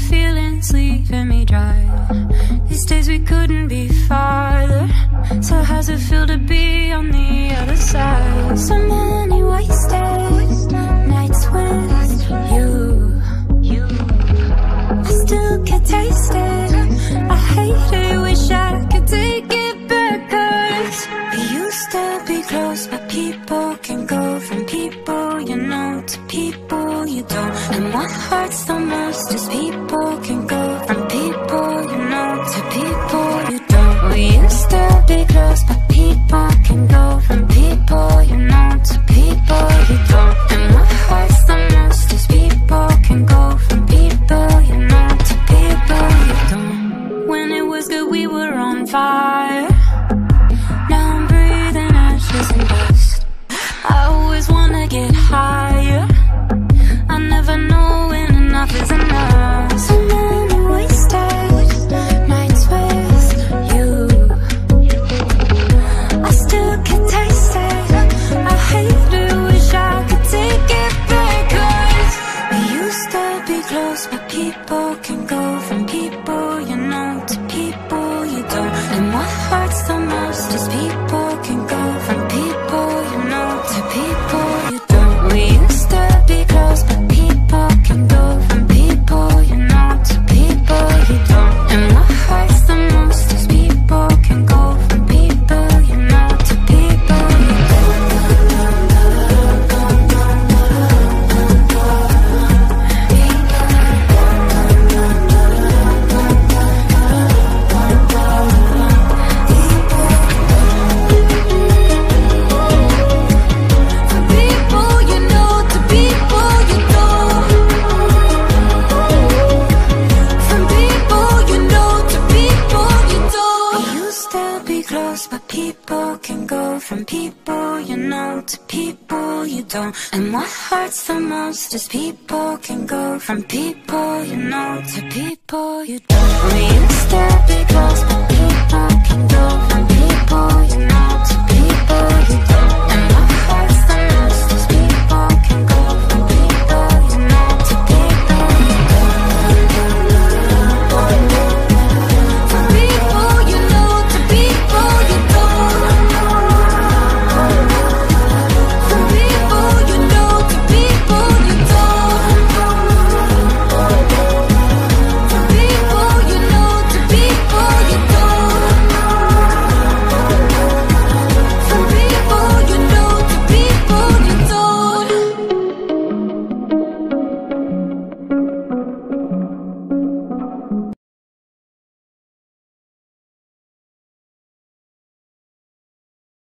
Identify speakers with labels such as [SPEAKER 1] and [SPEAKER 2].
[SPEAKER 1] feelings leaving me dry. These days we couldn't be farther. So how's it feel to be on the other side? So many wasted nights with you. I still can taste it. I hate it, wish I could take it back. 'Cause we used to be close, but people can go from people you know to people you don't. And what hurts the most is people can go from people you know to people you don't. We used to be close, but people can go from people you know to people you don't. And what hurts the most is people can go from people you know to people you don't. When it was good we were on fire. Now I'm breathing ashes and dust. I always wanna get higher. I never know when enough is enough. So many wasted nights with you. I still can taste it. I hate it, wish I could take it back. 'Cause we used to be close, but people can go from people you know to people you don't. And what hurts the most is people can go from people you know to people you don't. We used to be close, but people can go from people you know to people you don't. And what hurts the most is people can go from people you know to people you people can go from people you know to people you don't. And what hurts the most is people can go from people you know to people you don't. We used to be close.